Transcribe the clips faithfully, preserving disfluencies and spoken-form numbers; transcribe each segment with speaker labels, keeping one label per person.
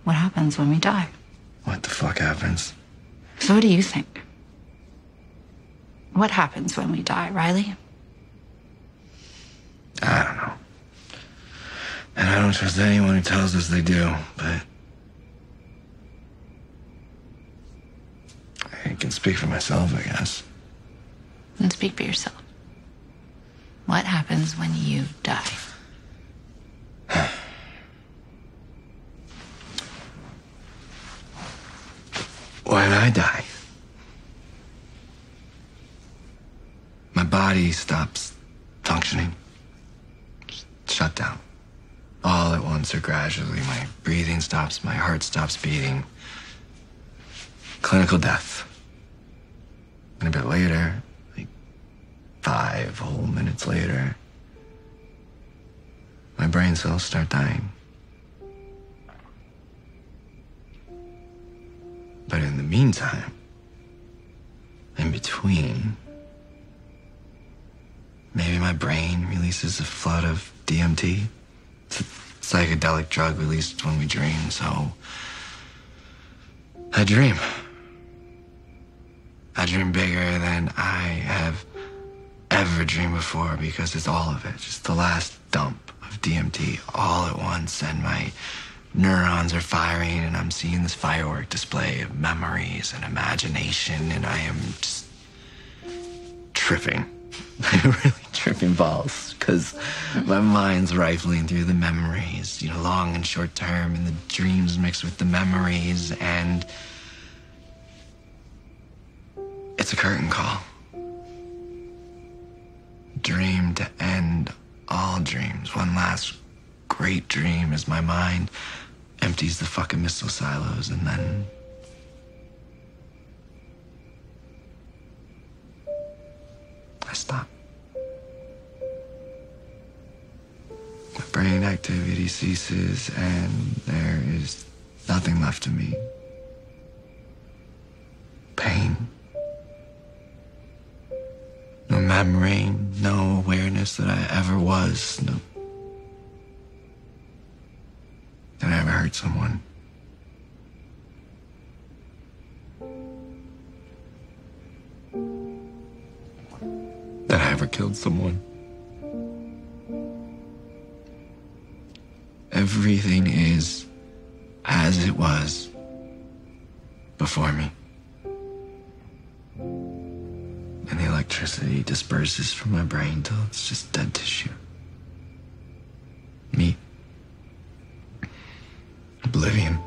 Speaker 1: What happens when we die?
Speaker 2: What the fuck happens?
Speaker 1: So what do you think? What happens when we die, Riley?
Speaker 2: I don't know. And I don't trust anyone who tells us they do, but I can speak for myself, I guess.
Speaker 1: Then speak for yourself. What happens when you die?
Speaker 2: When I die, my body stops functioning. Just shut down. All at once or gradually. My breathing stops, my heart stops beating. Clinical death. And a bit later, like five whole minutes later, my brain cells start dying. But in the meantime, in between, maybe my brain releases a flood of D M T. It's a psychedelic drug released when we dream, so I dream. I dream bigger than I have ever dreamed before because it's all of it, just the last dump of D M T all at once, and my neurons are firing, and I'm seeing this firework display of memories and imagination, and I am just tripping. I'm really tripping balls, because my mind's rifling through the memories, you know, long and short term, and the dreams mixed with the memories, and it's a curtain call. Dream to end all dreams. One last great dream as my mind empties the fucking missile silos, and then I stop. My brain activity ceases, and there is nothing left of me. Pain. No memory, no awareness that I ever was, no that I ever hurt someone. That I ever killed someone. Everything is as it was before me. And the electricity disperses from my brain till it's just dead tissue. Me. Oblivion.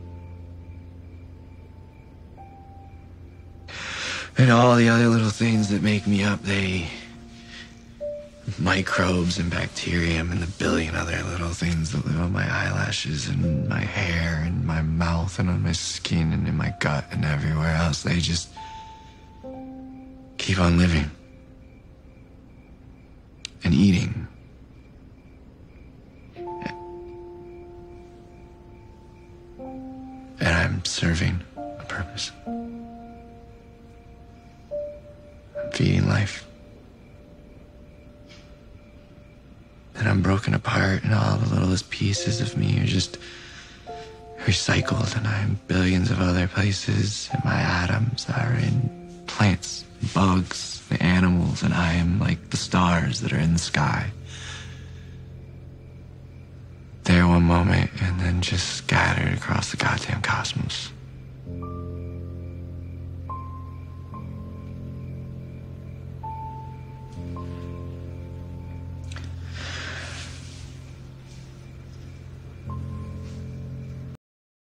Speaker 2: And all the other little things that make me up, they... microbes and bacterium and the billion other little things that live on my eyelashes and my hair and my mouth and on my skin and in my gut and everywhere else, they just keep on living and eating. And I'm serving a purpose. I'm feeding life. And I'm broken apart, and all the littlest pieces of me are just recycled, and I'm billions of other places, and my atoms are in plants, bugs, the animals, and I am like the stars that are in the sky. There one moment, and then just scattered across the goddamn cosmos.